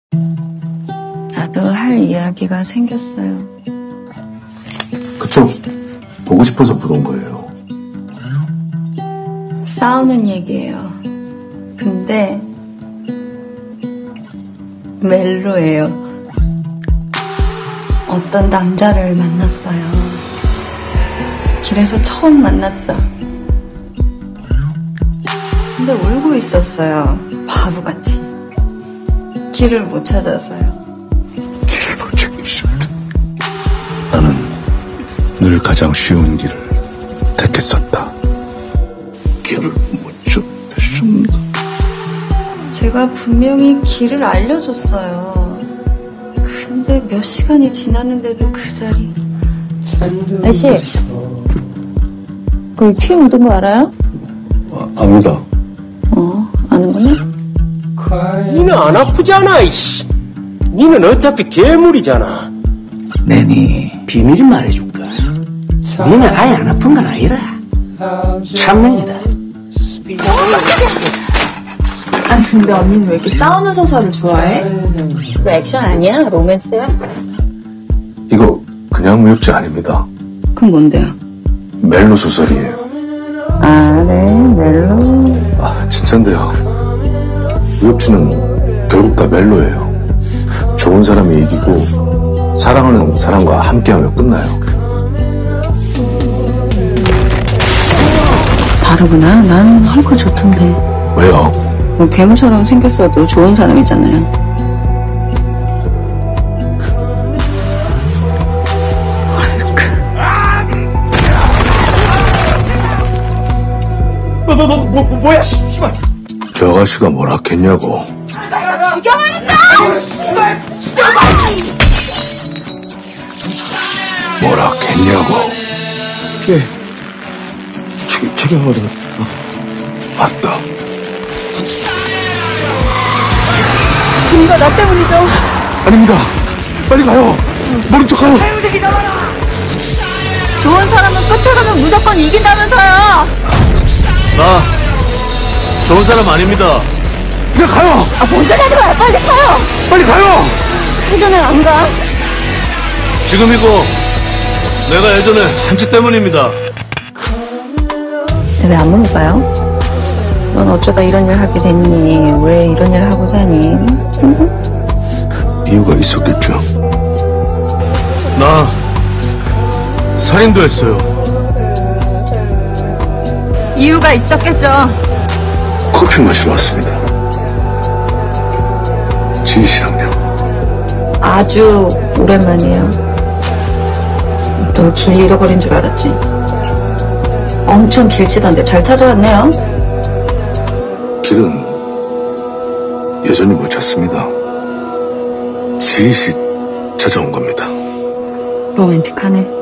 나도 할 이야기가 생겼어요. 그쪽 보고 싶어서 부른 거예요. 싸우는 얘기예요. 근데 멜로예요. 어떤 남자를 만났어요. 길에서 처음 만났죠. 근데 울고 있었어요. 바보같이. 길을 못 찾아서요. 길을 못 찾겠습니다. 나는 늘 가장 쉬운 길을 택했었다. 길을 못 찾겠습니다. 제가 분명히 길을 알려줬어요. 근데 몇 시간이 지났는데도 그 자리. 아저씨, 거기 피 묻은 거 알아요? 압니다. 아는구나? 니는 안 아프잖아, 이씨. 니는 어차피 괴물이잖아. 내니 비밀 말해줄까? 니는 아예 안 아픈 건 아니라 참는 기다. 아니 근데 언니는 왜 이렇게 싸우는 소설을 좋아해? 너 액션 아니야? 로맨스야? 이거 그냥 무협지 아닙니다. 그럼 뭔데요? 멜로 소설이에요. 아, 네, 멜로. 아, 진짠데요. 무협지는 결국 다 멜로예요. 좋은 사람이 이기고 사랑하는 사람과 함께하며 끝나요. 다르구나. 난 헐크 좋던데. 왜요? 뭐 괴물처럼 생겼어도 좋은 사람이잖아요. 헐크. 뭐야, 씨발. 저 아가씨가 뭐라 했냐고. 죽여버린다! 뭐라 했냐고. 예. 죽여버려. 맞다. 지금 이거 나 때문이죠? 아닙니다. 빨리 가요. 모른 척 가요. 좋은 사람은 끝에 가면 무조건 이긴다면서요. 나 좋은 사람 아닙니다. 그냥 가요. 뭔 소리 하지 마요. 빨리 가요. 빨리 가요. 예전에 안 가. 지금이고 내가 예전에 한치 때문입니다. 왜 안 물어봐요? 넌 어쩌다 이런 일 하게 됐니? 왜 이런 일 하고 사니? 이유가 있었겠죠. 나 살인도 했어요. 이유가 있었겠죠. 커피 마시러 왔습니다. 지희 씨랑요. 아주 오랜만이에요. 너 길 잃어버린 줄 알았지? 엄청 길치던데 잘 찾아왔네요. 길은 여전히 못 찾습니다. 지희 씨 찾아온 겁니다. 로맨틱하네.